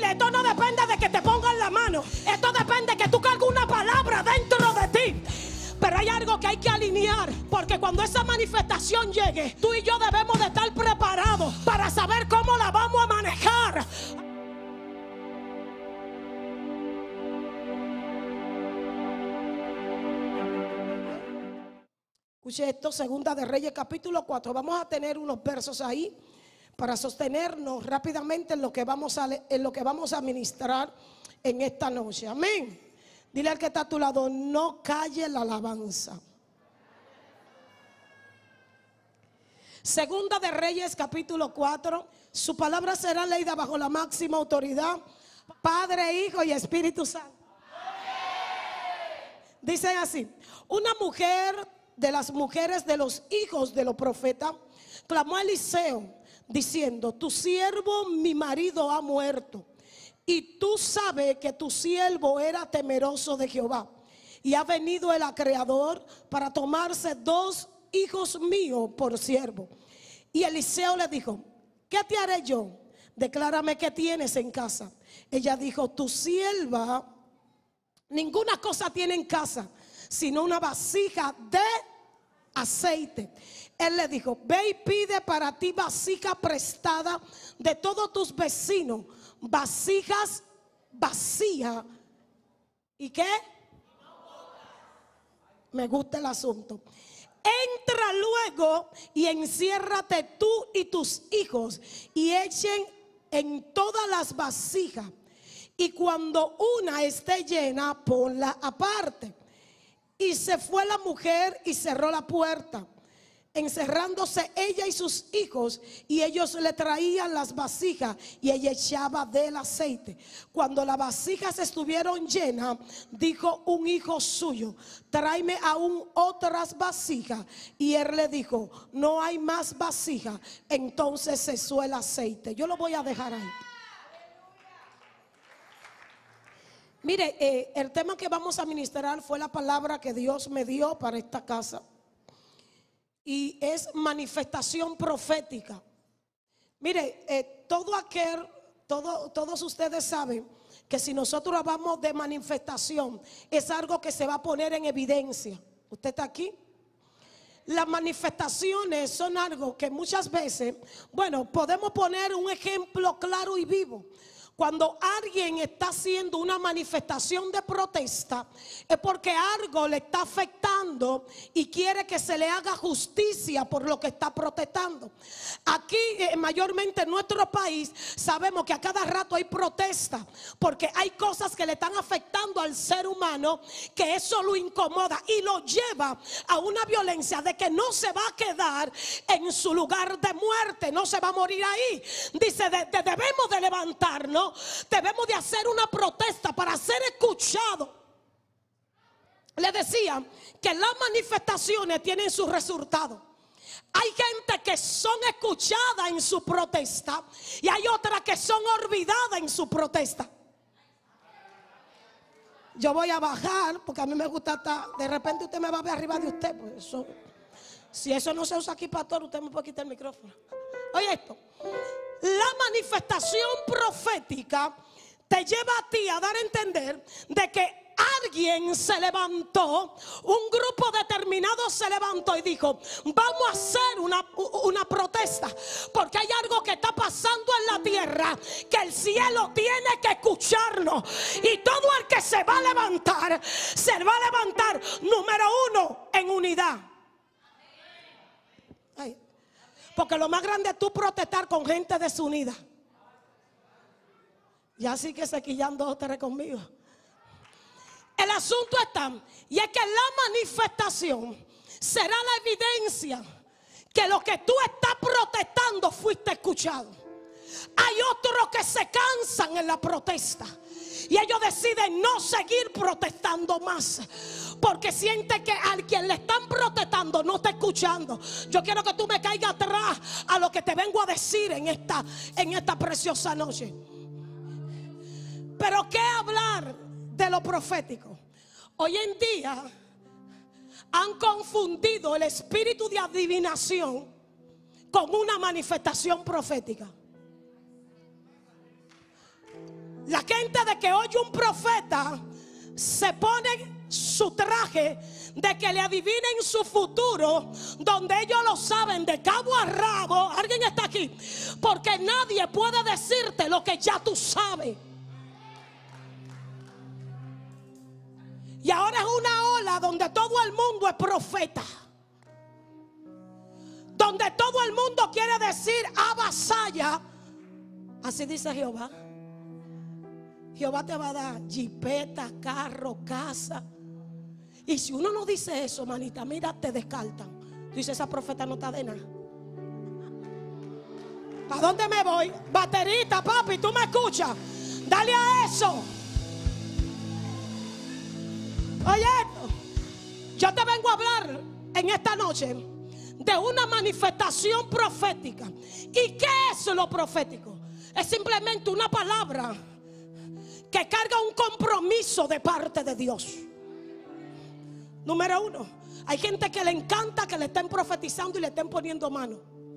Esto no depende de que te pongan la mano. Esto depende de que tú cargues una palabra dentro de ti. Pero hay algo que hay que alinear, porque cuando esa manifestación llegue, tú y yo debemos de estar preparados para saber cómo la vamos a manejar. Escuche esto, Segunda de Reyes capítulo 4. Vamos a tener unos versos ahí para sostenernos rápidamente en lo que vamos a ministrar en esta noche. Amén. Dile al que está a tu lado, no calle la alabanza. Segunda de Reyes capítulo 4. Su palabra será leída bajo la máxima autoridad, Padre, Hijo y Espíritu Santo. Dice así: una mujer de las mujeres de los hijos de los profetas clamó a Eliseo diciendo: tu siervo mi marido ha muerto, y tú sabes que tu siervo era temeroso de Jehová, y ha venido el acreedor para tomarse 2 hijos míos por siervo. Y Eliseo le dijo: ¿qué te haré yo? Declárame qué tienes en casa. Ella dijo: tu sierva ninguna cosa tiene en casa, sino una vasija de aceite. Él le dijo: ve y pide para ti vasija prestada de todos tus vecinos, vasijas vacías. ¿Y qué? Me gusta el asunto. Entra luego y enciérrate tú y tus hijos, y echen en todas las vasijas, y cuando una esté llena, ponla aparte. Y se fue la mujer y cerró la puerta, encerrándose ella y sus hijos, y ellos le traían las vasijas y ella echaba del aceite. Cuando las vasijas estuvieron llenas, dijo un hijo suyo: tráeme aún otras vasijas. Y él le dijo: no hay más vasijas. Entonces cesó el aceite. Yo lo voy a dejar ahí. Mire, el tema que vamos a ministrar fue la palabra que Dios me dio para esta casa, y es manifestación profética. Mire, todos ustedes saben que si nosotros hablamos de manifestación, es algo que se va a poner en evidencia. ¿Usted está aquí? Las manifestaciones son algo que muchas veces, bueno, podemos poner un ejemplo claro y vivo. Cuando alguien está haciendo una manifestación de protesta, es porque algo le está afectando y quiere que se le haga justicia por lo que está protestando. Aquí, mayormente en nuestro país, sabemos que a cada rato hay protesta, porque hay cosas que le están afectando al ser humano, que eso lo incomoda y lo lleva a una violencia de que no se va a quedar en su lugar de muerte, no se va a morir ahí. Dice, debemos de levantarnos. Debemos de hacer una protesta para ser escuchados. Le decía que las manifestaciones tienen sus resultados. Hay gente que son escuchadas en su protesta y hay otras que son olvidadas en su protesta. Yo voy a bajar porque a mí me gusta estar. De repente usted me va a ver arriba de usted, pues eso, si eso no se usa aquí, pastor, usted me puede quitar el micrófono. Oye esto: la manifestación profética te lleva a ti a dar a entender de que alguien se levantó, un grupo determinado se levantó y dijo: vamos a hacer una protesta, porque hay algo que está pasando en la tierra que el cielo tiene que escucharnos. Y todo el que se va a levantar, número 1, en unidad. Ay. Porque lo más grande es tú protestar con gente desunida. Ya sí que se quillan 2 o 3 conmigo. El asunto está, y es que la manifestación será la evidencia que lo que tú estás protestando fuiste escuchado. Hay otros que se cansan en la protesta y ellos deciden no seguir protestando más, porque sienten que al quien le están protestando no está escuchando. Yo quiero que tú me caigas atrás a lo que te vengo a decir en esta preciosa noche. Pero ¿qué hablar de lo profético? Hoy en día han confundido el espíritu de adivinación con una manifestación profética. La gente de que oye un profeta se pone su traje de que le adivinen su futuro, donde ellos lo saben de cabo a rabo. Alguien está aquí, porque nadie puede decirte lo que ya tú sabes. Y ahora es una ola donde todo el mundo es profeta, donde todo el mundo quiere decir avasalla. Así dice Jehová. Jehová te va a dar jipeta, carro, casa. Y si uno no dice eso, manita, mira, te descartan. Tú dices, esa profeta no está de nada. ¿Para dónde me voy? Baterita, papi, tú me escuchas. Dale a eso. Oye, yo te vengo a hablar en esta noche de una manifestación profética. ¿Y qué es lo profético? Es simplemente una palabra que carga un compromiso de parte de Dios. Número uno, hay gente que le encanta que le estén profetizando y le estén poniendo mano.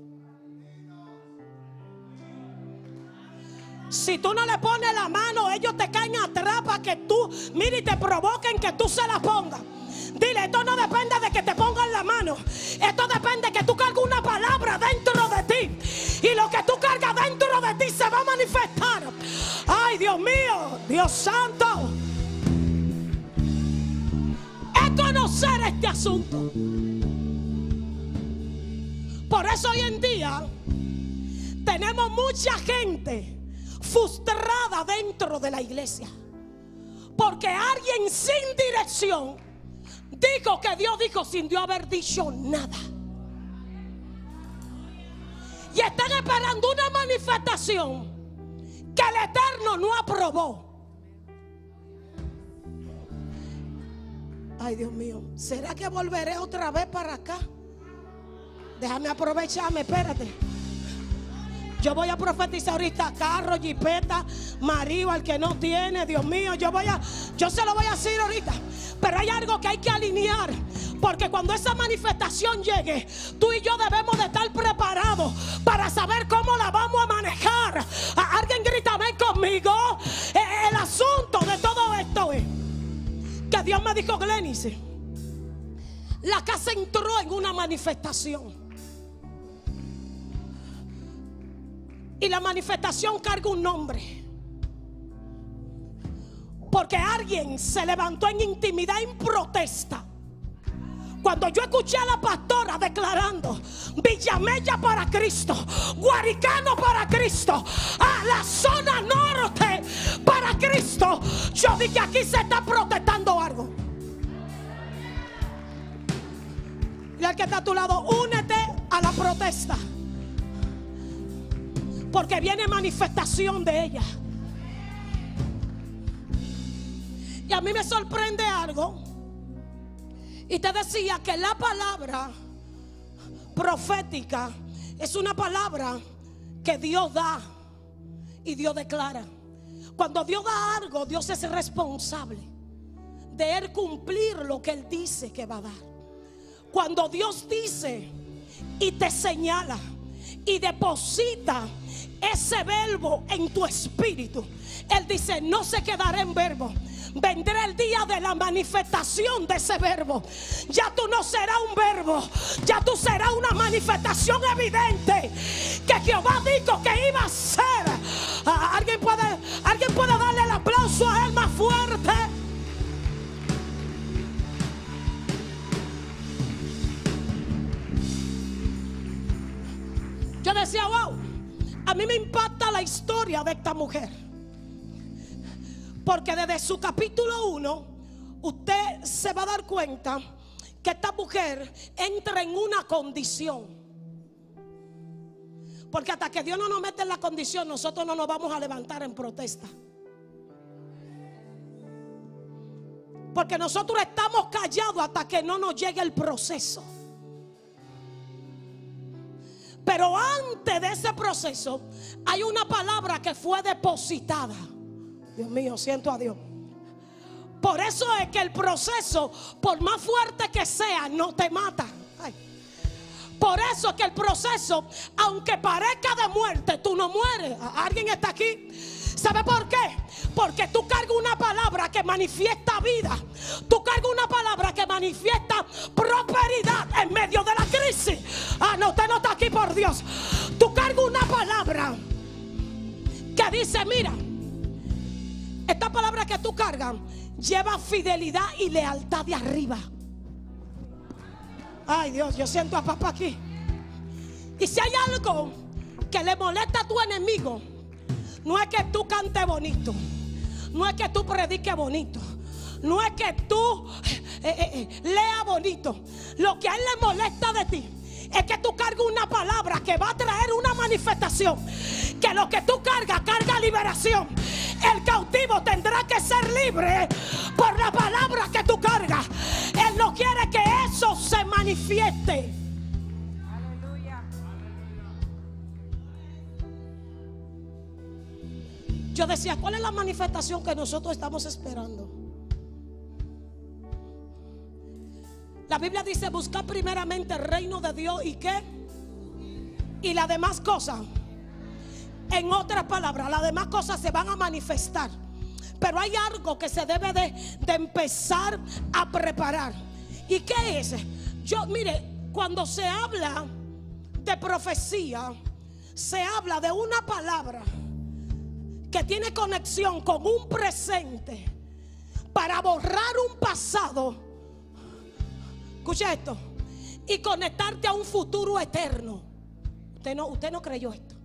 Si tú no le pones la mano, ellos te caen atrás para que tú, mire, y te provoquen que tú se la pongas. Dile, esto no depende de que te pongan la mano. Esto depende de que tú cargas una palabra dentro de ti. Y lo que tú cargas dentro de ti se va a manifestar. Ay, Dios mío, Dios santo. Es conocer este asunto. Por eso hoy en día tenemos mucha gente frustrada dentro de la iglesia, porque alguien sin dirección dijo que Dios dijo sin Dios haber dicho nada. Y están esperando una manifestación que el Eterno no aprobó. Ay, Dios mío, ¿será que volveré otra vez para acá? Déjame aprovecharme, espérate. Yo voy a profetizar ahorita carro, jipeta, marido al que no tiene. Dios mío, yo se lo voy a decir ahorita. Pero hay algo que hay que alinear, porque cuando esa manifestación llegue, tú y yo debemos de estar preparados para saber cómo la vamos a manejar. Alguien grita amén conmigo. El asunto de todo esto es que Dios me dijo, Glenis, la casa entró en una manifestación. Y la manifestación carga un nombre, porque alguien se levantó en intimidad, en protesta. Cuando yo escuché a la pastora declarando Villamella para Cristo, Guaricano para Cristo, a la zona norte para Cristo, yo dije, aquí se está protestando algo. Y al que está a tu lado, únete a la protesta, porque viene manifestación de ella. Y a mí me sorprende algo. Y te decía que la palabra profética es una palabra que Dios da y Dios declara. Cuando Dios da algo, Dios es responsable de Él cumplir lo que Él dice que va a dar. Cuando Dios dice y te señala y deposita ese verbo en tu espíritu, Él dice, no se quedará en verbo. Vendrá el día de la manifestación de ese verbo. Ya tú no serás un verbo, ya tú serás una manifestación evidente que Jehová dijo que iba a ser. ¿Alguien puede darle el aplauso a Él más fuerte? Yo decía, wow, a mí me impacta la historia de esta mujer, porque desde su capítulo 1 usted se va a dar cuenta que esta mujer entra en una condición. Porque hasta que Dios no nos mete en la condición, nosotros no nos vamos a levantar en protesta. Porque nosotros estamos callados hasta que no nos llegue el proceso. Pero antes de ese proceso hay una palabra que fue depositada. Dios mío, siento a Dios. Por eso es que el proceso, por más fuerte que sea, no te mata. Ay. Por eso es que el proceso, aunque parezca de muerte, tú no mueres. ¿Alguien está aquí? ¿Sabe por qué? Porque tú cargas una palabra que manifiesta vida. Tú cargas una palabra que manifiesta prosperidad en medio de la crisis. Ah, no, usted no está aquí por Dios. Tú cargas una palabra que dice, mira, esta palabra que tú cargas lleva fidelidad y lealtad de arriba. Ay, Dios, yo siento a papá aquí. Y si hay algo que le molesta a tu enemigo, no es que tú cantes bonito, no es que tú prediques bonito, no es que tú leas bonito. Lo que a él le molesta de ti es que tú cargas una palabra que va a traer una manifestación. Que lo que tú cargas, carga liberación. El cautivo tendrá que ser libre por la palabra que tú cargas. Él no quiere que eso se manifieste. Aleluya. Yo decía, ¿cuál es la manifestación que nosotros estamos esperando? La Biblia dice, buscar primeramente el reino de Dios y ¿qué? Y las demás cosas. En otras palabras, las demás cosas se van a manifestar. Pero hay algo que se debe de empezar a preparar. ¿Y qué es? Mire, cuando se habla de profecía, se habla de una palabra que tiene conexión con un presente para borrar un pasado. Escucha esto. Y conectarte a un futuro eterno. Usted no creyó esto.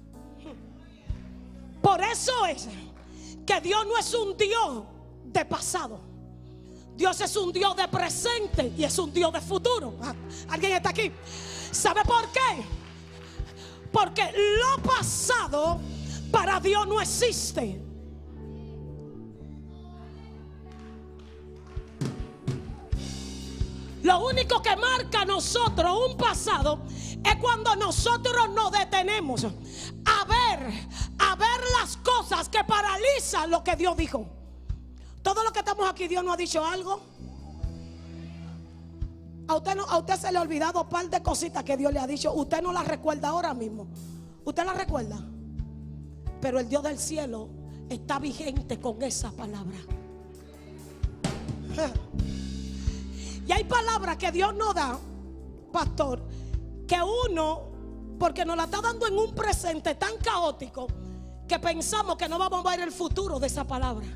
Por eso es que Dios no es un Dios de pasado. Dios es un Dios de presente y es un Dios de futuro. ¿Alguien está aquí? ¿Sabe por qué? Porque lo pasado para Dios no existe. Lo único que marca a nosotros un pasado es cuando nosotros nos detenemos a ver las cosas que paralizan lo que Dios dijo. Todos los que estamos aquí, Dios nos ha dicho algo. A usted se le ha olvidado un par de cositas que Dios le ha dicho. Usted no las recuerda ahora mismo. Usted las recuerda. Pero el Dios del cielo está vigente con esa palabra. Y hay palabras que Dios nos da, pastor, que uno, porque nos la está dando en un presente tan caótico, que pensamos que no vamos a ver el futuro de esa palabra.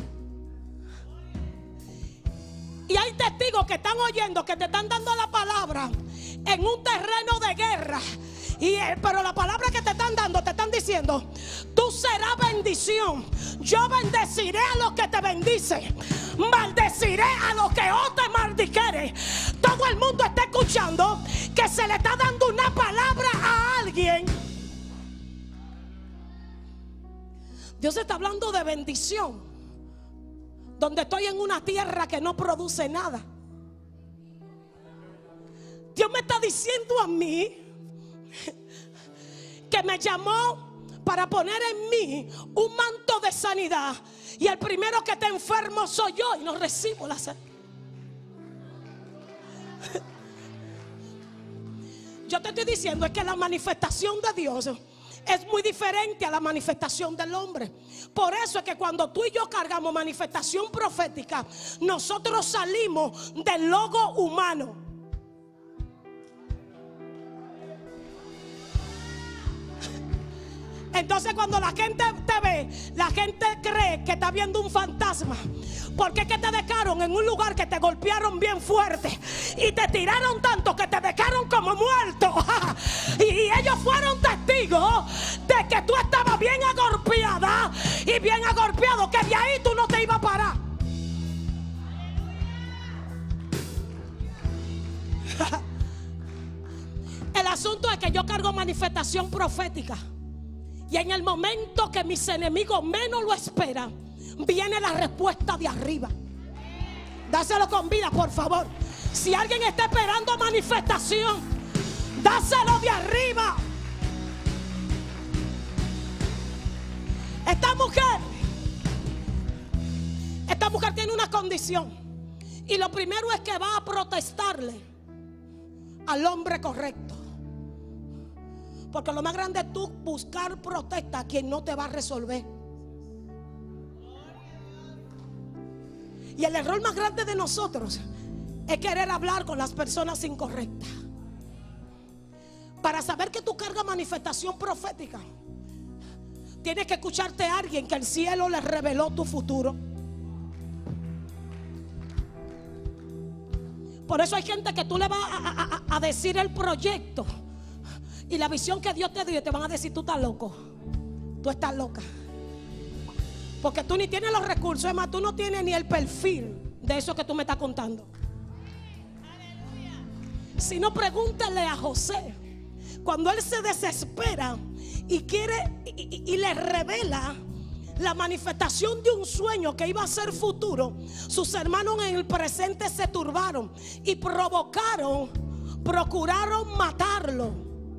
Y hay testigos que están oyendo, que te están dando la palabra en un terreno de guerra. Pero la palabra que te están dando, te están diciendo, tú serás bendición. Yo bendeciré a los que te bendicen, maldeciré a los que os te maldijeren. Todo el mundo está escuchando que se le está dando una palabra a alguien. Dios está hablando de bendición, donde estoy en una tierra que no produce nada. Dios me está diciendo a mí que me llamó para poner en mí un manto de sanidad. Y el primero que está enfermo soy yo y no recibo la sanidad. Yo te estoy diciendo es que la manifestación de Dios es muy diferente a la manifestación del hombre. Por eso es que cuando tú y yo cargamos manifestación profética, nosotros salimos del logo humano. Entonces cuando la gente te ve, la gente cree que está viendo un fantasma. Porque es que te dejaron en un lugar que te golpearon bien fuerte y te tiraron tanto que te dejaron como muerto. Y ellos fueron testigos de que tú estabas bien agolpeada y bien agolpeado, que de ahí tú no te ibas a parar. El asunto es que yo cargo manifestación profética. Y en el momento que mis enemigos menos lo esperan, viene la respuesta de arriba. Dáselo con vida, por favor. Si alguien está esperando manifestación, dáselo de arriba. Esta mujer tiene una condición. Y lo primero es que va a protestarle al hombre correcto. Porque lo más grande es tú buscar protesta a quien no te va a resolver. Y el error más grande de nosotros es querer hablar con las personas incorrectas. Para saber que tú cargas manifestación profética, tienes que escucharte a alguien que el cielo le reveló tu futuro. Por eso hay gente que tú le vas a decir el proyecto y la visión que Dios te dio, y te van a decir: tú estás loco, tú estás loca, porque tú ni tienes los recursos. Es más, tú no tienes ni el perfil de eso que tú me estás contando. Si no, pregúntale a José. Cuando él se desespera y quiere y le revela la manifestación de un sueño que iba a ser futuro, sus hermanos en el presente se turbaron y procuraron matarlo.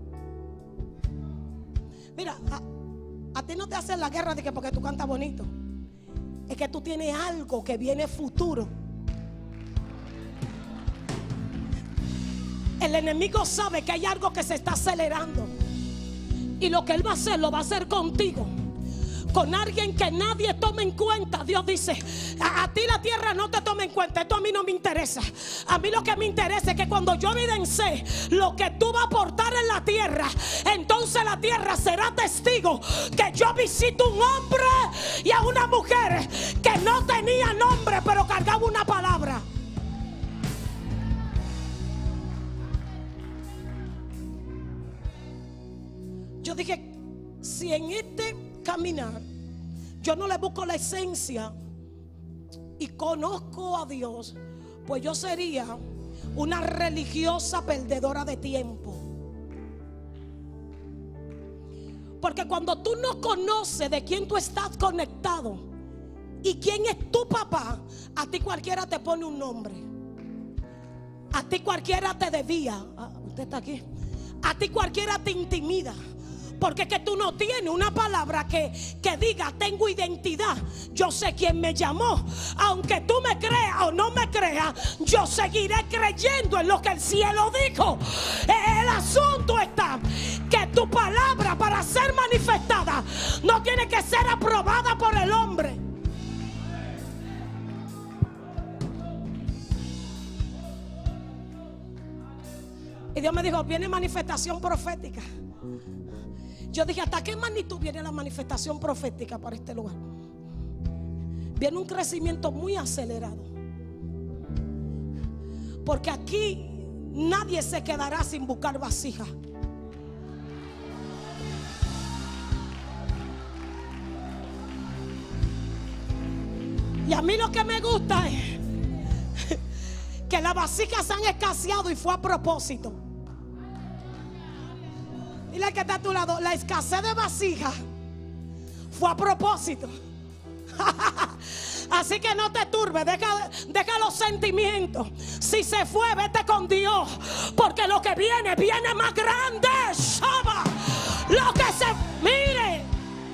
Mira, a ti no te hacen la guerra de que porque tú cantas bonito. Es que tú tienes algo que viene futuro. El enemigo sabe que hay algo que se está acelerando, y lo que él va a hacer, lo va a hacer contigo, con alguien que nadie tome en cuenta. Dios dice: a ti la tierra no te toma en cuenta, esto a mí no me interesa. A mí lo que me interesa es que cuando yo evidencie lo que tú vas a aportar en la tierra, entonces la tierra será testigo que yo visito un hombre y a una mujer que no tenía nombre, pero cargaba una palabra. Yo dije: si en este caminar yo no le busco la esencia y conozco a Dios, pues yo sería una religiosa perdedora de tiempo. Porque cuando tú no conoces de quién tú estás conectado y quién es tu papá, a ti cualquiera te pone un nombre, a ti cualquiera te desvía. Usted está aquí. A ti cualquiera te intimida, porque es que tú no tienes una palabra que diga: tengo identidad, yo sé quién me llamó. Aunque tú me creas o no me creas, yo seguiré creyendo en lo que el cielo dijo. El asunto está que tu palabra, para ser manifestada, no tiene que ser aprobada por el hombre. Y Dios me dijo: viene manifestación profética. Yo dije: ¿hasta qué magnitud viene la manifestación profética para este lugar? Viene un crecimiento muy acelerado, porque aquí nadie se quedará sin buscar vasija. Y a mí lo que me gusta es que las vasijas se han escaseado y fue a propósito. Dile al que está a tu lado: la escasez de vasijas fue a propósito. Así que no te turbes, deja los sentimientos. Si se fue, vete con Dios, porque lo que viene más grande. Shaba. Lo que se mire.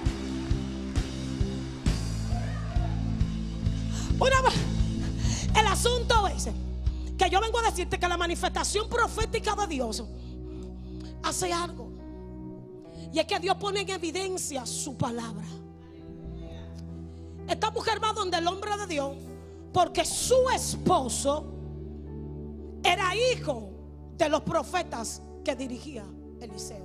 El asunto es que yo vengo a decirte que la manifestación profética de Dios hace algo, y es que Dios pone en evidencia su palabra. Esta mujer va donde el hombre de Dios porque su esposo era hijo de los profetas que dirigía Eliseo.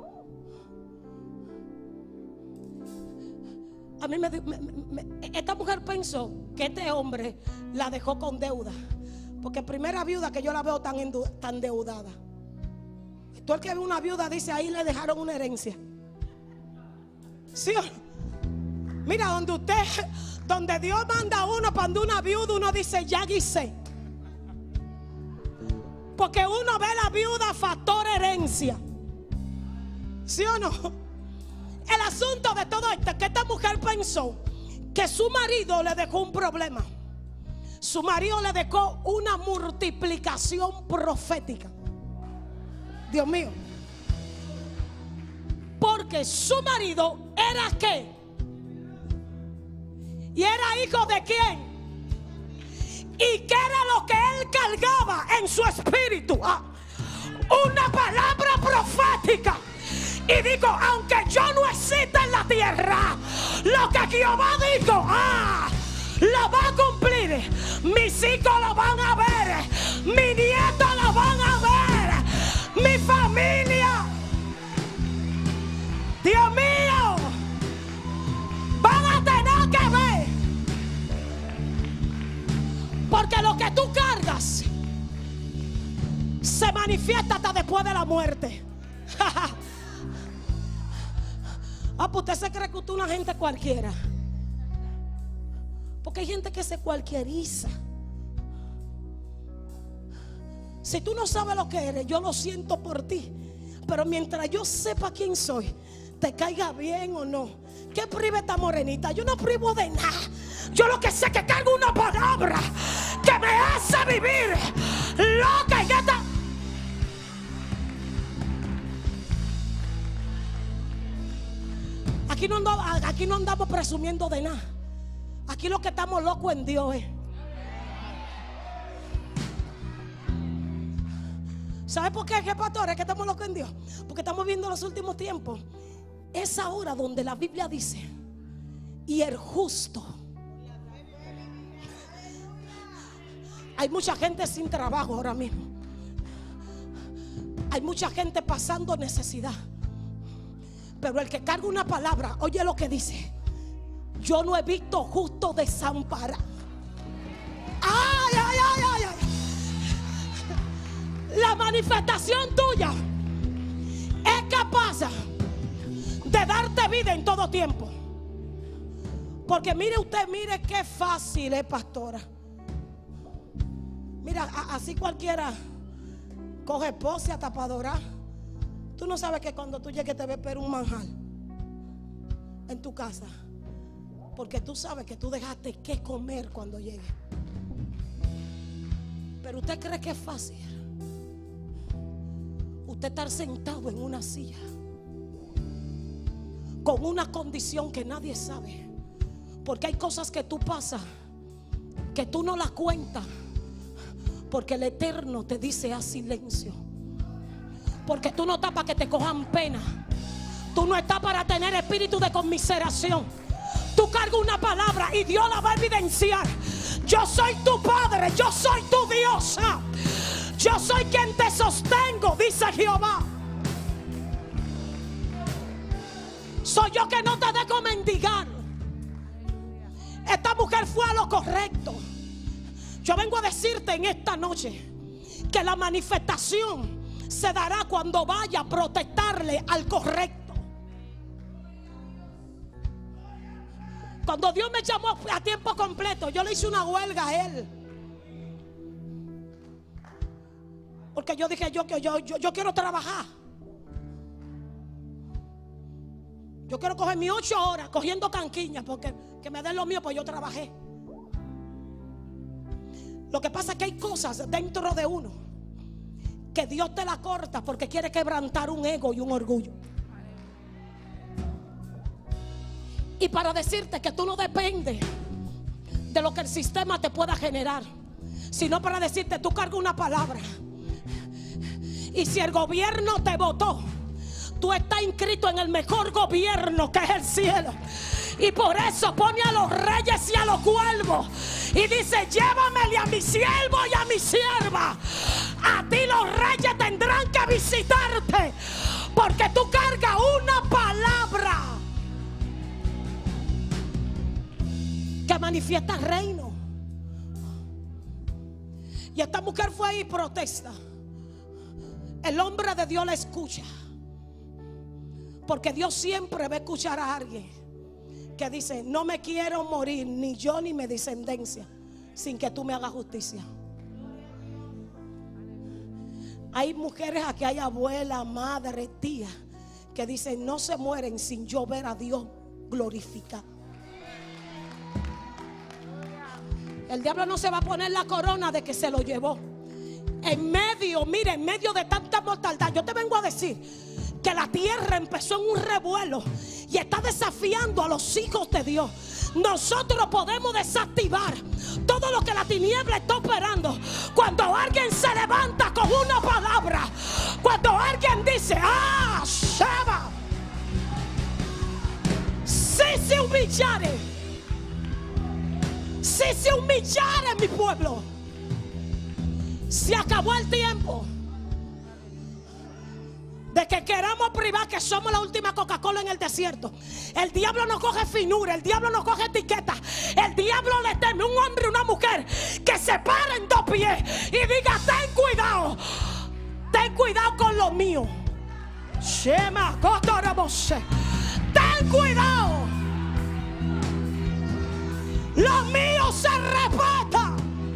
A mí esta mujer pensó que este hombre la dejó con deuda, porque primera viuda que yo la veo tan endeudada. Tú, el que ve una viuda, dice: ahí le dejaron una herencia. ¿Sí? Mira, donde Dios manda a uno para una viuda, uno dice: ya guisé. Porque uno ve la viuda factor herencia. ¿Sí o no? El asunto de todo esto es que esta mujer pensó que su marido le dejó un problema. Su marido le dejó una multiplicación profética. Dios mío. Porque su marido era ¿qué? Y era hijo de quién. ¿Y qué era lo que él cargaba en su espíritu? Una palabra profética. Y dijo: aunque yo no exista en la tierra, lo que Jehová dijo, lo va a cumplir. mis hijos lo van a ver, mis nietos lo van a ver, mi familia. Dios mío, van a tener que ver, porque lo que tú cargas se manifiesta hasta después de la muerte. Ah, pues usted se cree que usted es una gente cualquiera, porque hay gente que se cualquieriza. Si tú no sabes lo que eres, yo lo siento por ti, pero mientras yo sepa quién soy, te caiga bien o no, ¿qué priva esta morenita? Yo no privo de nada. Yo lo que sé es que cargo una palabra que me hace vivir loca en esta. Aquí no andamos presumiendo de nada. Aquí lo que estamos locos en Dios es. ¿Sabe por qué, pastor? Es que estamos locos en Dios. Porque estamos viendo los últimos tiempos. Es ahora donde la Biblia dice: y el justo. Hay mucha gente sin trabajo ahora mismo. Hay mucha gente pasando necesidad. Pero el que carga una palabra, oye lo que dice: yo no he visto justo desamparado. Ay, ay, ay, ay, ay. La manifestación tuya es capaz de darte vida en todo tiempo. Porque mire usted, mire qué fácil es, pastora. Mira, así cualquiera coge pose hasta para adorar. Tú no sabes que cuando tú llegues te va a esperar un manjar en tu casa, porque tú sabes que tú dejaste que comer cuando llegue. Pero usted cree que es fácil usted estar sentado en una silla con una condición que nadie sabe, porque hay cosas que tú pasas que tú no las cuentas, porque el Eterno te dice: haz silencio. Porque tú no estás para que te cojan pena. Tú no estás para tener espíritu de conmiseración. Tú cargas una palabra y Dios la va a evidenciar. Yo soy tu Padre, yo soy tu Diosa, yo soy quien te sostengo, dice Jehová. Soy yo que no te dejo mendigar. Esta mujer fue a lo correcto. Yo vengo a decirte en esta noche que la manifestación se dará cuando vaya a protestarle al correcto. Cuando Dios me llamó a tiempo completo, yo le hice una huelga a él, porque yo dije: yo quiero trabajar. Yo quiero coger mis 8 horas cogiendo canquiñas, porque que me den lo mío, pues yo trabajé. Lo que pasa es que hay cosas dentro de uno que Dios te la corta porque quiere quebrantar un ego y un orgullo. Y para decirte que tú no dependes de lo que el sistema te pueda generar, sino para decirte: tú cargas una palabra. Y si el gobierno te votó, tú estás inscrito en el mejor gobierno, que es el cielo. Y por eso pone a los reyes y a los cuervos y dice: llévamele a mi siervo y a mi sierva. A ti los reyes tendrán que visitarte, porque tú cargas una palabra que manifiesta el reino. Y esta mujer fue ahí y protesta. El hombre de Dios la escucha, porque Dios siempre va a escuchar a alguien que dice: no me quiero morir, ni yo ni mi descendencia, sin que tú me hagas justicia. Hay mujeres aquí, hay abuelas, madres, tías, que dicen: no se mueren sin yo ver a Dios glorificado. El diablo no se va a poner la corona de que se lo llevó. En medio, mire, en medio de tanta mortandad, yo te vengo a decir que la tierra empezó en un revuelo y está desafiando a los hijos de Dios. Nosotros podemos desactivar todo lo que la tiniebla está operando cuando alguien se levanta con una palabra, cuando alguien dice: ah, Sheba, si se humillare, Si se humillara en mi pueblo. Se acabó el tiempo de que queramos privar que somos la última Coca-Cola en el desierto. El diablo no coge finura, el diablo no coge etiqueta. El diablo le teme a un hombre y una mujer que se paren 2 pies y diga: ten cuidado con lo mío. Ten cuidado. Lo mío se respeta.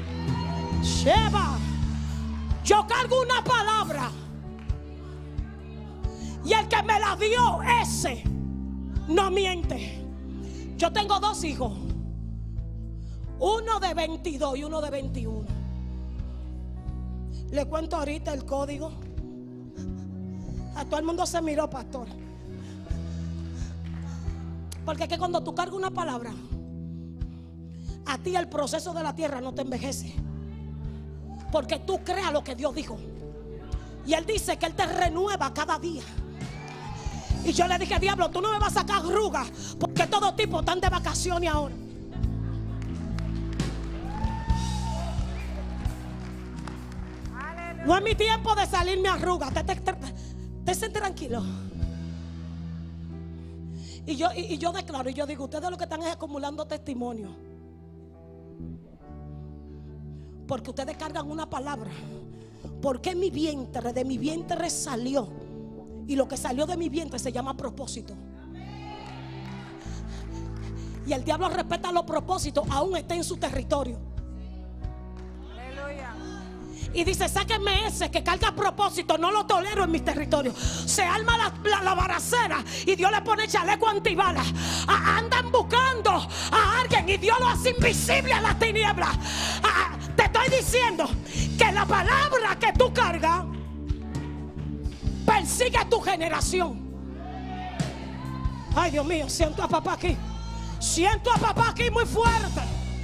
Yo cargo una palabra y el que me la dio, ese no miente. Yo tengo 2 hijos, uno de 22 y uno de 21. Le cuento ahorita el código. A todo el mundo se miró, pastor. Porque es que cuando tú cargas una palabra, a ti el proceso de la tierra no te envejece, porque tú creas lo que Dios dijo. Y Él dice que Él te renueva cada día. Y yo le dije: diablo, tú no me vas a sacar arrugas, porque todo tipo están de vacaciones ahora. No es mi tiempo de salirme arrugas. Te tranquilo. Y yo declaro, y yo digo: ustedes lo que están es acumulando testimonio, porque ustedes cargan una palabra. Porque mi vientre, de mi vientre salió, y lo que salió de mi vientre se llama propósito. Y el diablo respeta los propósitos, aún esté en su territorio. Aleluya. Y dice: sáquenme ese que carga propósito, no lo tolero en mis territorios. Se arma la balacera y Dios le pone chaleco antibalas. Andan buscando a alguien y Dios lo hace invisible a las tinieblas. Te estoy diciendo que la palabra que tú cargas persigue a tu generación. Ay, Dios mío, siento a papá aquí. Siento a papá aquí muy fuerte.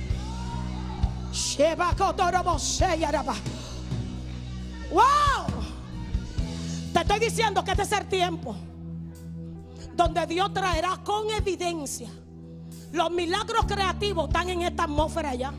¡Wow! Te estoy diciendo que este es el tiempo donde Dios traerá con evidencia. Los milagros creativos están en esta atmósfera ya.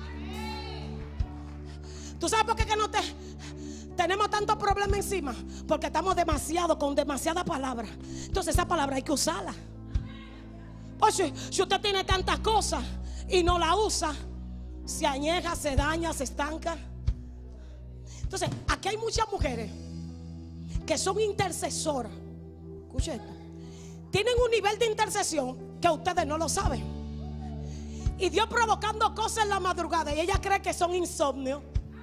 ¿Tú sabes por qué que no tenemos tantos problemas encima? Porque estamos con demasiada palabra. Entonces esa palabra hay que usarla. Pues si usted tiene tantas cosas y no la usa, se añeja, se daña, se estanca. Entonces aquí hay muchas mujeres que son intercesoras. Escuche esto. Tienen un nivel de intercesión que ustedes no lo saben. Y Dios provocando cosas en la madrugada y ella cree que son insomnio.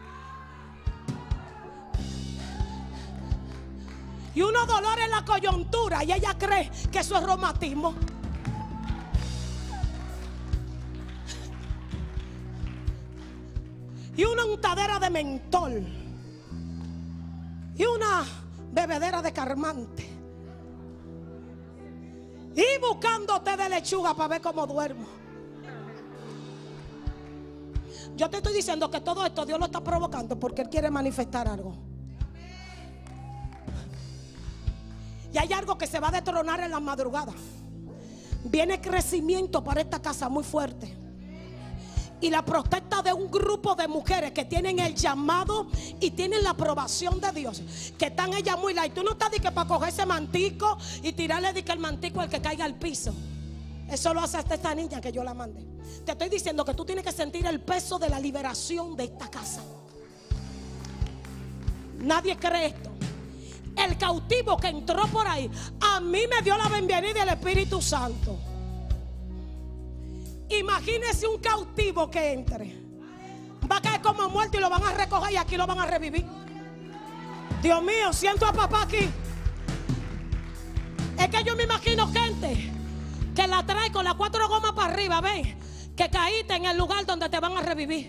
Y unos dolores en la coyuntura y ella cree que eso es reumatismo. Y una untadera de mentol. Y una bebedera de calmante. Y buscándote de lechuga para ver cómo duermo. Yo te estoy diciendo que todo esto Dios lo está provocando porque Él quiere manifestar algo. Y hay algo que se va a destronar en la madrugada. Viene crecimiento para esta casa muy fuerte. Y la protesta de un grupo de mujeres que tienen el llamado y tienen la aprobación de Dios, que están ellas muy light. Tú no estás para coger ese mantico y tirarle el mantico al que caiga al piso. Eso lo hace hasta esta niña que yo la mandé. Te estoy diciendo que tú tienes que sentir el peso de la liberación de esta casa. Nadie cree esto. El cautivo que entró por ahí, a mí me dio la bienvenida del Espíritu Santo. Imagínese un cautivo que entre. Va a caer como muerto y lo van a recoger y aquí lo van a revivir. Dios mío, siento a papá aquí. Es que yo me imagino gente que la trae con las 4 gomas para arriba, ven, que caíste en el lugar donde te van a revivir.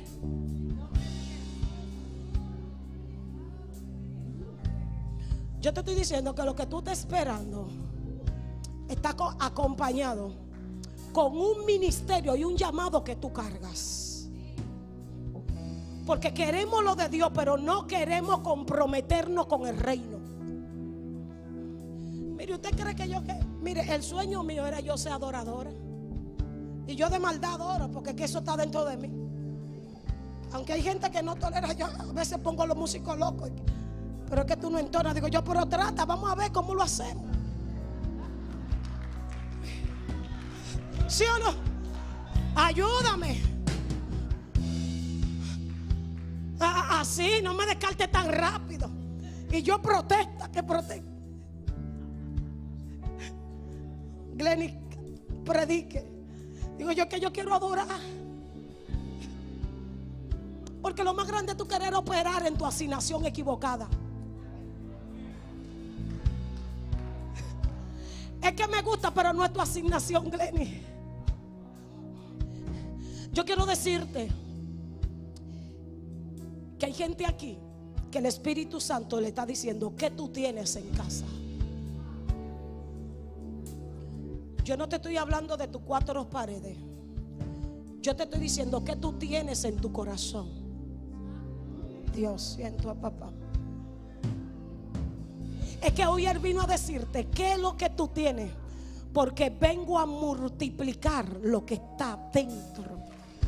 Yo te estoy diciendo que lo que tú estás esperando está acompañado con un ministerio y un llamado que tú cargas. Porque queremos lo de Dios, pero no queremos comprometernos con el reino. Mire, ¿usted cree que mire, el sueño mío era yo ser adoradora? Y yo de maldad oro, porque es que eso está dentro de mí. Aunque hay gente que no tolera, yo a veces pongo los músicos locos. Pero es que tú no entonas. Digo yo, pero trata, vamos a ver cómo lo hacemos. ¿Sí o no? Ayúdame. Así, no me descarte tan rápido. Y yo protesta, que protesta. Glenny, predique. Digo yo que yo quiero adorar. Porque lo más grande es tú querer operar en tu asignación equivocada. Es que me gusta, pero no es tu asignación, Glenny. Yo quiero decirte que hay gente aquí que el Espíritu Santo le está diciendo ¿qué tú tienes en casa? Yo no te estoy hablando de tus 4 paredes. Yo te estoy diciendo ¿qué tú tienes en tu corazón? Dios, siento a papá. Es que hoy Él vino a decirte qué es lo que tú tienes, porque vengo a multiplicar lo que está dentro.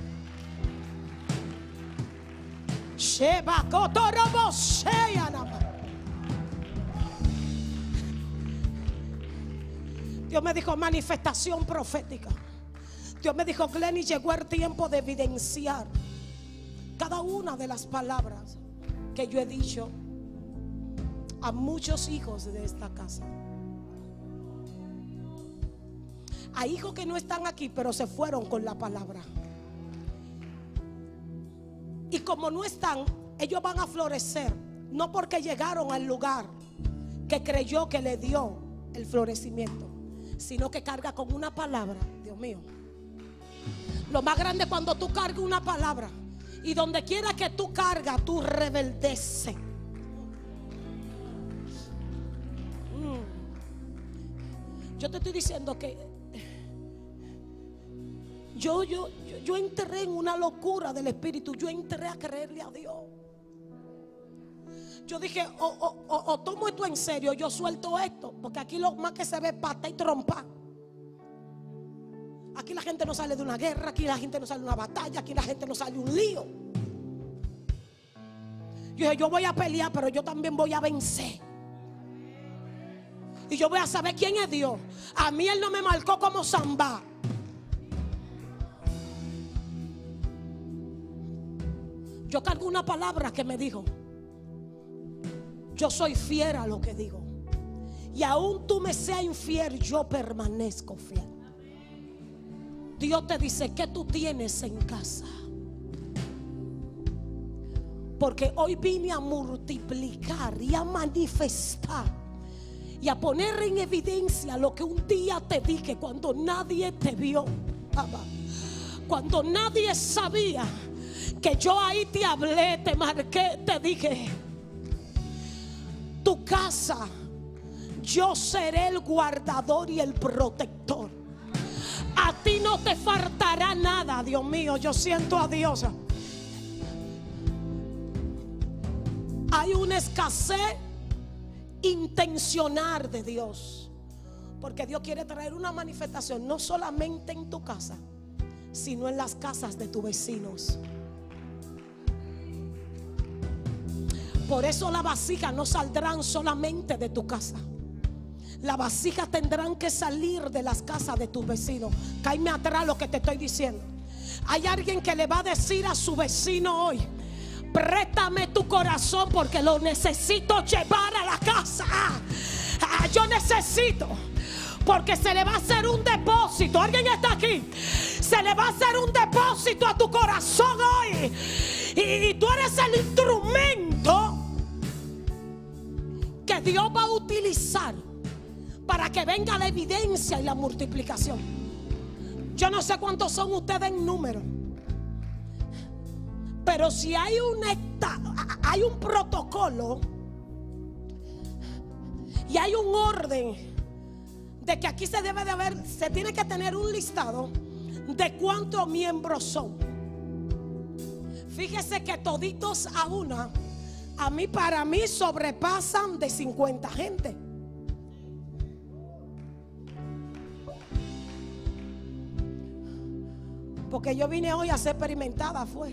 Dios me dijo manifestación profética. Dios me dijo, Glenny, llegó el tiempo de evidenciar cada una de las palabras que yo he dicho a muchos hijos de esta casa. Hay hijos que no están aquí, pero se fueron con la palabra. Y como no están, ellos van a florecer, no porque llegaron al lugar que creyó que le dio el florecimiento, sino que carga con una palabra. Dios mío, lo más grande es cuando tú cargas una palabra, y donde quiera que tú cargas, tú rebeldeces. Yo te estoy diciendo que yo entré en una locura del espíritu. Yo entré a creerle a Dios. Yo dije, o tomo esto en serio, yo suelto esto, porque aquí lo más que se ve es pata y trompa. Aquí la gente no sale de una guerra, aquí la gente no sale de una batalla, aquí la gente no sale de un lío. Yo dije, yo voy a pelear, pero yo también voy a vencer. Y yo voy a saber quién es Dios. A mí Él no me marcó como Zambá. Yo cargo una palabra que me dijo: yo soy fiel a lo que digo, y aún tú me seas infiel, yo permanezco fiel. Dios te dice, ¿qué tú tienes en casa? Porque hoy vine a multiplicar y a manifestar y a poner en evidencia lo que un día te dije cuando nadie te vio, cuando nadie sabía, que yo ahí te hablé, te marqué, te dije: tu casa, yo seré el guardador y el protector. A ti no te faltará nada. Dios mío, yo siento a Dios. Hay una escasez intencional de Dios, porque Dios quiere traer una manifestación no solamente en tu casa, sino en las casas de tus vecinos. Por eso las vasijas no saldrán solamente de tu casa. Las vasijas tendrán que salir de las casas de tus vecinos. Cáeme atrás lo que te estoy diciendo. Hay alguien que le va a decir a su vecino hoy: préstame tu corazón porque lo necesito llevar a la casa. Yo necesito, porque se le va a hacer un depósito. ¿Alguien está aquí? Se le va a hacer un depósito a tu corazón hoy. Y tú eres el instrumento que Dios va a utilizar para que venga la evidencia y la multiplicación. Yo no sé cuántos son ustedes en número, pero si hay un protocolo y hay un orden de que aquí se tiene que tener un listado de cuántos miembros son. Fíjese que toditos a una, para mí sobrepasan de 50 gente. Porque yo vine hoy a ser experimentada, fue.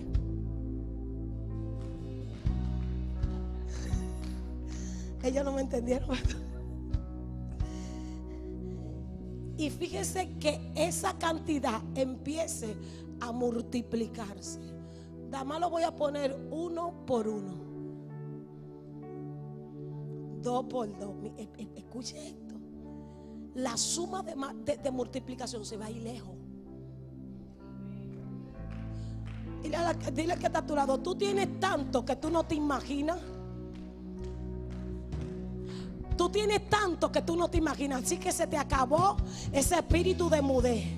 Ellos no me entendieron. Y fíjese que esa cantidad empiece a multiplicarse. Nada más lo voy a poner 1 por 1, 2 por 2. Escuche esto. La suma de multiplicación se va a ir lejos. Dile que está a tu lado. Tú tienes tanto que tú no te imaginas. Tú tienes tanto que tú no te imaginas. Así que se te acabó ese espíritu de mudez.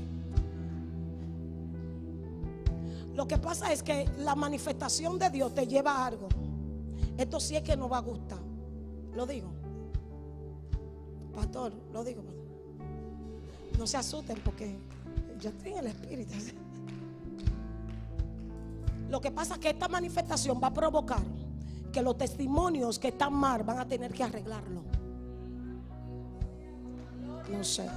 Lo que pasa es que la manifestación de Dios te lleva a algo. Esto sí es que no va a gustar. Lo digo, pastor, lo digo, pastor. No se asusten porque yo estoy en el espíritu. Lo que pasa es que esta manifestación va a provocar que los testimonios que están mal van a tener que arreglarlo. No sé.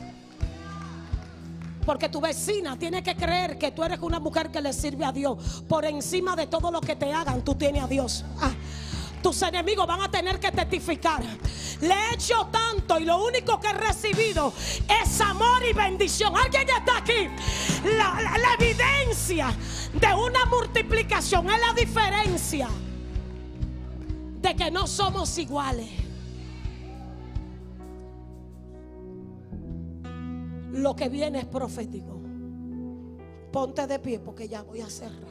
Porque tu vecina tiene que creer que tú eres una mujer que le sirve a Dios. Por encima de todo lo que te hagan, tú tienes a Dios. Tus enemigos van a tener que testificar. Le he hecho tanto y lo único que he recibido es amor y bendición. ¿Alguien ya está aquí? La evidencia de una multiplicación es la diferencia de que no somos iguales. Lo que viene es profético. Ponte de pie porque ya voy a cerrar.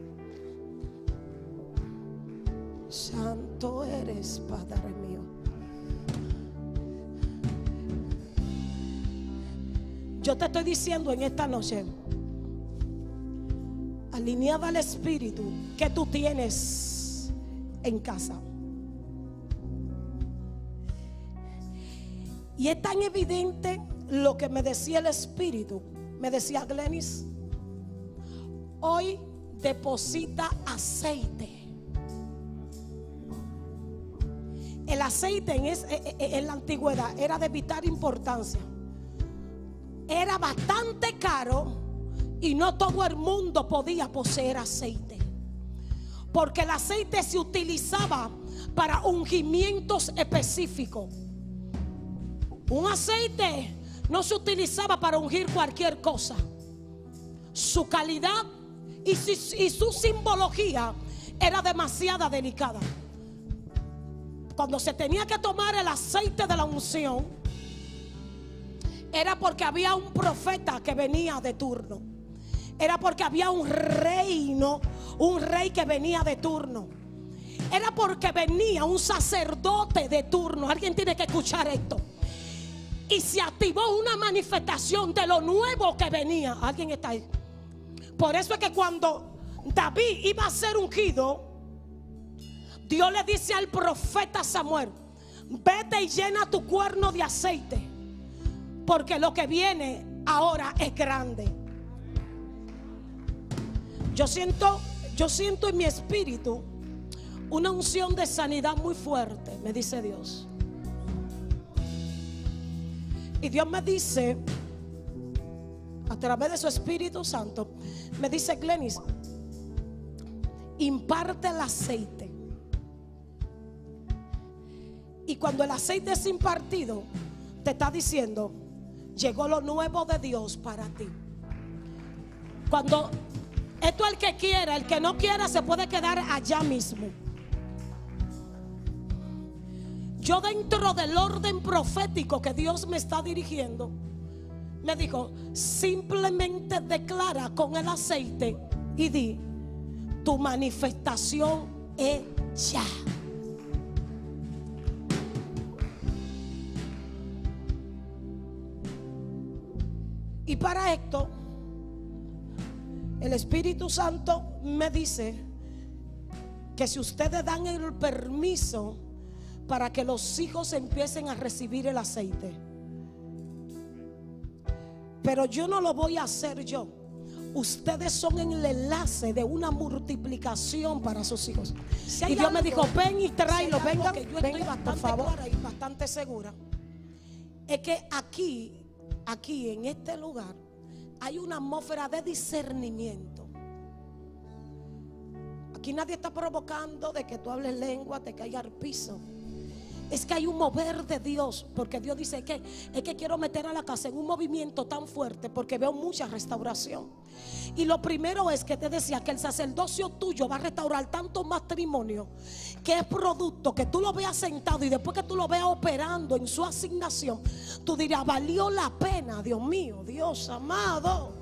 Santo eres, Padre mío. Yo te estoy diciendo en esta noche, alineada al espíritu que tú tienes en casa. Y es tan evidente lo que me decía el espíritu. Me decía Glenis, hoy deposita aceite. El aceite en la antigüedad era de vital importancia. Era bastante caro y no todo el mundo podía poseer aceite. Porque el aceite se utilizaba para ungimientos específicos. Un aceite no se utilizaba para ungir cualquier cosa. Su calidad y su simbología era demasiado delicada. Cuando se tenía que tomar el aceite de la unción, era porque había un profeta que venía de turno. Era porque había un rey que venía de turno. Era porque venía un sacerdote de turno. Alguien tiene que escuchar esto. Y se activó una manifestación de lo nuevo que venía. ¿Alguien está ahí? Por eso es que cuando David iba a ser ungido, Dios le dice al profeta Samuel: vete y llena tu cuerno de aceite, porque lo que viene ahora es grande. Yo siento en mi espíritu una unción de sanidad muy fuerte, me dice Dios. Y Dios me dice, a través de su Espíritu Santo, me dice: Glenis, imparte el aceite. Y cuando el aceite es impartido, te está diciendo: llegó lo nuevo de Dios para ti. Cuando esto, el que quiera, el que no quiera se puede quedar allá mismo. Yo, dentro del orden profético que Dios me está dirigiendo, me dijo: simplemente declara con el aceite y di: tu manifestación es ya. Y para esto, el Espíritu Santo me dice que si ustedes dan el permiso para que los hijos empiecen a recibir el aceite, pero yo no lo voy a hacer yo. Ustedes son el enlace de una multiplicación para sus hijos. Y Dios me dijo: ven y tráelo, vengan. Que yo estoy bastante clara y bastante segura. Es que aquí en este lugar hay una atmósfera de discernimiento. Aquí nadie está provocando de que tú hables lengua, te caiga al piso. Es que hay un mover de Dios, porque Dios dice que es que quiero meter a la casa en un movimiento tan fuerte, porque veo mucha restauración. Y lo primero es que te decía que el sacerdocio tuyo va a restaurar tantos matrimonios, que es producto que tú lo veas sentado y después que tú lo veas operando en su asignación, tú dirás, valió la pena. Dios mío, Dios amado.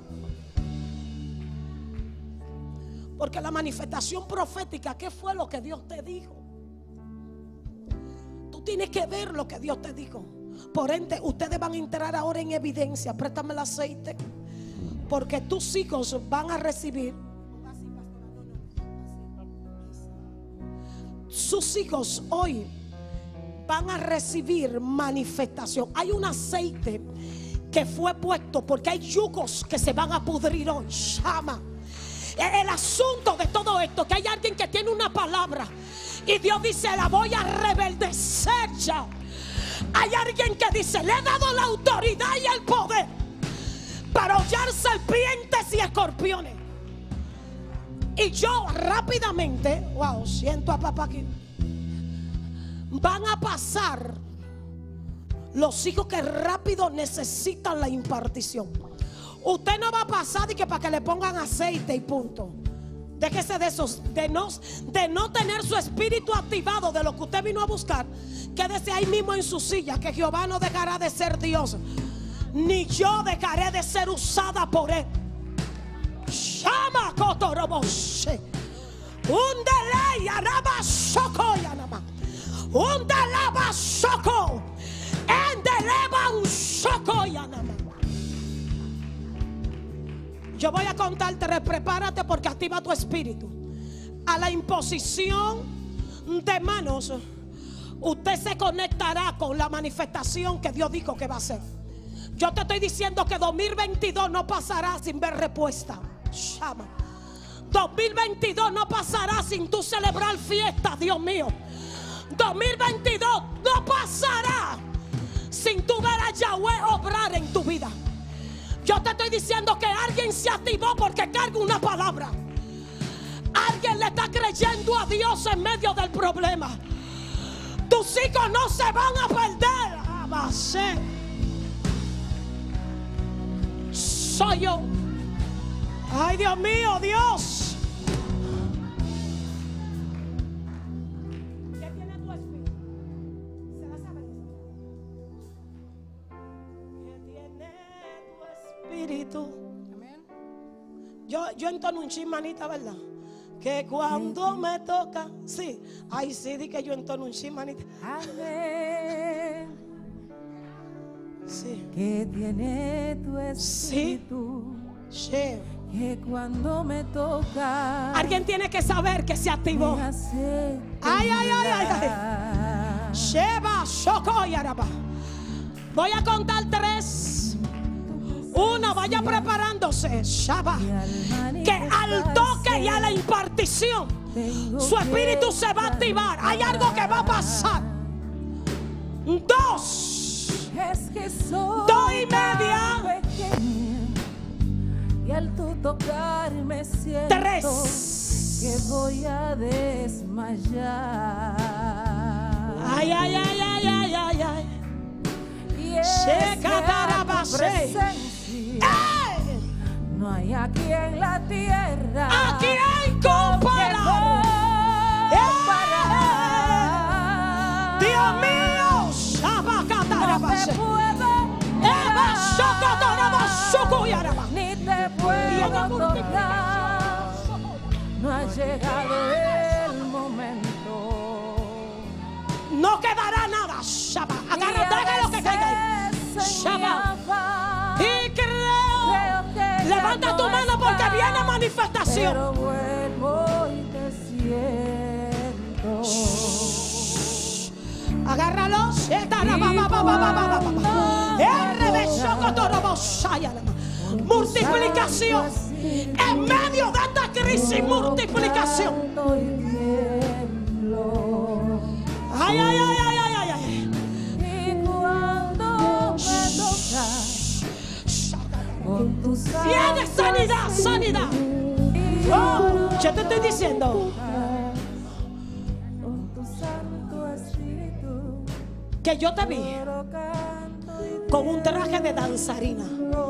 Porque la manifestación profética, ¿qué fue lo que Dios te dijo? Tú tienes que ver lo que Dios te dijo. Por ende, ustedes van a entrar ahora en evidencia. Préstame el aceite. Porque tus hijos van a recibir. Sus hijos hoy van a recibir manifestación. Hay un aceite que fue puesto porque hay yugos que se van a pudrir hoy. Llama. El asunto de todo esto, que hay alguien que tiene una palabra y Dios dice, la voy a rebeldecer ya. Hay alguien que dice, le he dado la autoridad y el poder para hollar serpientes y escorpiones. Y yo rápidamente, wow, siento a papá aquí, van a pasar los hijos que rápido necesitan la impartición. Usted no va a pasar y que para que le pongan aceite y punto. Déjese de esos, de no tener su espíritu activado de lo que usted vino a buscar. Quédese ahí mismo en su silla, que Jehová no dejará de ser Dios, ni yo dejaré de ser usada por él. Shama kotoroboshe. Undele yaraba soko yanama. Undalaba soko. Endeleba un soko yanama. Yo voy a contar tres, prepárate porque activa tu espíritu. A la imposición de manos, usted se conectará con la manifestación que Dios dijo que va a hacer. Yo te estoy diciendo que 2022 no pasará sin ver respuesta. Llama. 2022 no pasará sin tú celebrar fiesta, Dios mío. 2022 no pasará sin tú ver a Yahweh obrar en tu vida. Yo te estoy diciendo que alguien se activó porque carga una palabra. Alguien le está creyendo a Dios en medio del problema. Tus hijos no se van a perder. Soy yo. Ay, Dios mío, Dios. ¿Qué tiene tu espíritu? ¿Se la sabe? ¿Qué tiene tu espíritu? Amén. Yo entono un chin, manita, ¿verdad? Que cuando me toca, sí, ay, sí, di que yo entono un chin, manita. Amén. Sí. Que tiene tu espíritu. Sí. Que cuando me toca, alguien tiene que saber que se activó. Ay, ay, ay, ay, ay. Sheba, Shoko y Araba. Voy a contar tres. Uno, vaya preparándose. Shaba. Que al toque y a la impartición su espíritu se va a activar. Hay algo que va a pasar. Dos. es que soy 2:30. pequeña y al tu tocarme siento 3. que voy a desmayar. Ay, ay, ay, ay, ay, ay, ay. Y es Se que a cataraba, tu se. presencia ¡Ey! no hay aquí en la tierra ¿A quién comparar? Dios mío, Shabacatarabase. Ni te puedo tocar. No ha llegado el momento. No quedará nada. Shaba. Agarra lo que caiga. Shaba. Y creo que levanta tu mano porque viene manifestación. Pero vuelvo y te siento. Agárralo. Multiplicación. En medio de esta crisis, multiplicación. Ay, ay, ay, ay, ay, ay. Y cuando me toca con tus alas sanidad. Oh, yo te estoy diciendo que yo te vi con un traje de danzarina.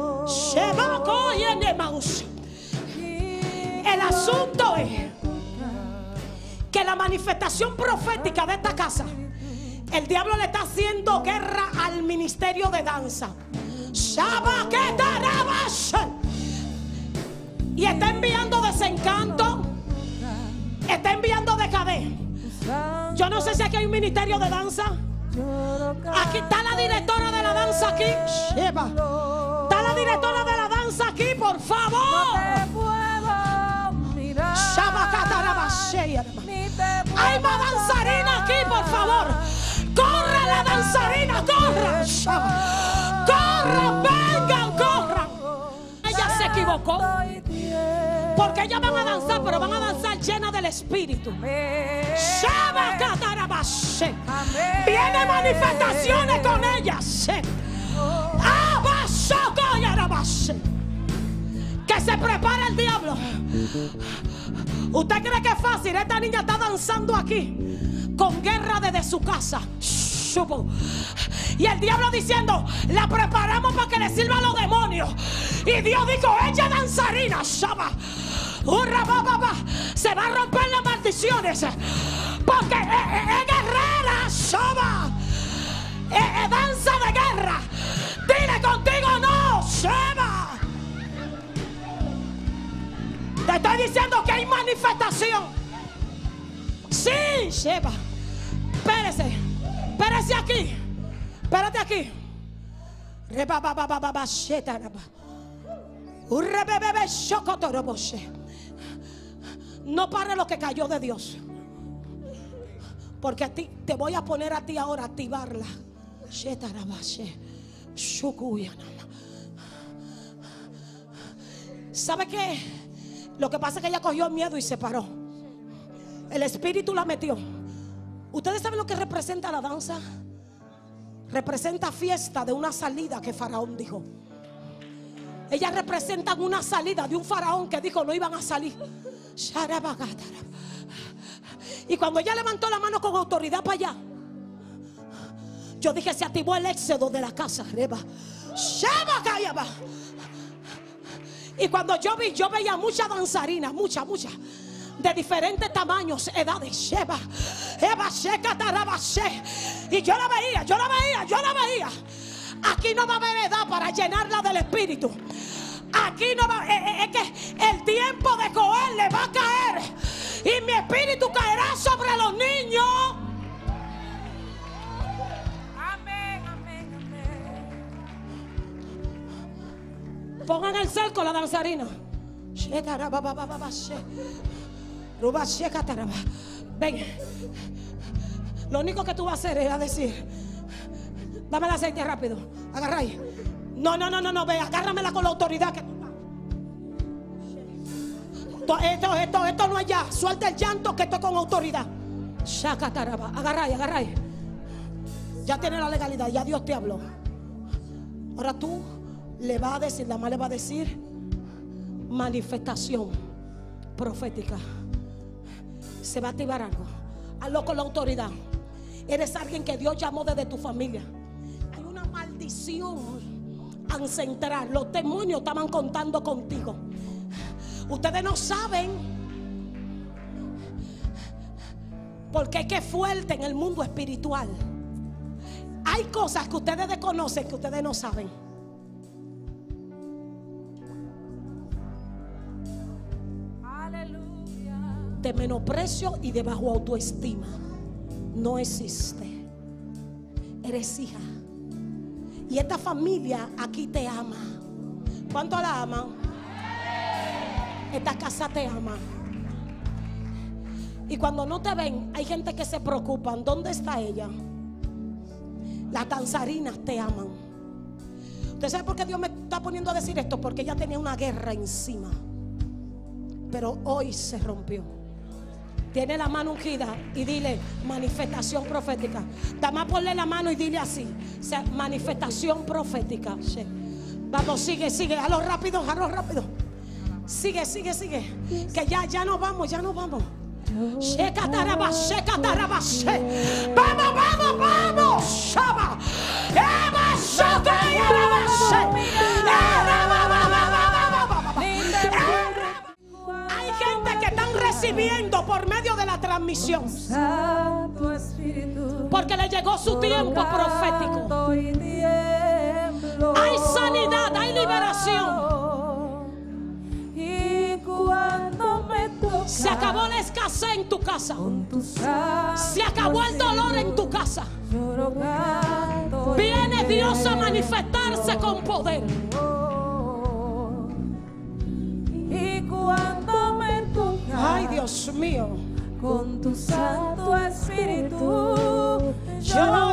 El asunto es que la manifestación profética de esta casa, el diablo le está haciendo guerra al ministerio de danza. Y está enviando desencanto, está enviando decadez. Yo no sé si aquí hay un ministerio de danza. Aquí está la directora de la danza aquí. Está la directora de la danza aquí, por favor. Hay más danzarina aquí, por favor. Corra la danzarina, corra. Corran, vengan, corran. Ella se equivocó, porque ellas van a danzar, pero van a danzar llenas del Espíritu. Vienen manifestaciones con ellas. Que se prepara el diablo. ¿Usted cree que es fácil? Esta niña está danzando aquí con guerra desde su casa. Y el diablo diciendo: la preparamos para que le sirva a los demonios. Y Dios dijo: ella danzarina. Se va a romper las maldiciones, porque es guerrera. Es danza de guerra. Dile contigo: no, Sheba. Te estoy diciendo que hay manifestación. Sí, Sheba. Espérese. Espérese aquí. Espérate aquí. No pare lo que cayó de Dios, porque a ti te voy a poner a ti ahora a activarla. ¿Sabe qué? Lo que pasa es que ella cogió miedo y se paró. El espíritu la metió. ¿Ustedes saben lo que representa la danza? Representa fiesta de una salida que Faraón dijo. Ellas representan una salida de un faraón que dijo no iban a salir. Y cuando ella levantó la mano con autoridad para allá, yo dije: se activó el éxodo de la casa. Y cuando yo veía muchas danzarinas, muchas, de diferentes tamaños, edades. Y yo la veía. Aquí no va a haber edad para llenarla del Espíritu. Aquí no va, es que el tiempo de Joel le va a caer y mi espíritu caerá sobre los niños. Amén, amén, amén. Pongan el cerco la danzarina. Ven. Lo único que tú vas a hacer es decir: dame el aceite rápido. Agarra ahí. No, ve, agárramela con la autoridad que esto no es ya. Suelta el llanto, que esto es con autoridad. Agarra ahí. Ya tiene la legalidad, ya Dios te habló. Ahora tú le vas a decir, la mamá le va a decir: manifestación profética. Se va a activar algo. Hazlo con la autoridad. Eres alguien que Dios llamó desde tu familia. Hay una maldición ancestral. Los demonios estaban contando contigo. Ustedes no saben, porque es que es fuerte en el mundo espiritual. Hay cosas que ustedes desconocen, que ustedes no saben. Aleluya. De menosprecio y de bajo autoestima no existe. Eres hija. Y esta familia aquí te ama. ¿Cuánto la aman? Esta casa te ama. Y cuando no te ven, hay gente que se preocupan. ¿Dónde está ella? Las danzarinas te aman. ¿Usted sabe por qué Dios me está poniendo a decir esto? Porque ella tenía una guerra encima, pero hoy se rompió. Tiene la mano ungida y dile: manifestación profética. Dame, ponle la mano y dile así: manifestación profética. Sí. Vamos, sigue, hazlo rápido. Sigue, sigue, sigue. Que ya nos vamos, ya nos vamos. Vamos, vamos, vamos. Shaba. Hay gente que están recibiendo por medio de la transmisión, porque le llegó su tiempo profético. Hay sanidad, hay liberación. Se acabó la escasez en tu casa. Se acabó el dolor en tu casa. Viene Dios a manifestarse con poder. Ay, Dios mío. Con tu Santo Espíritu yo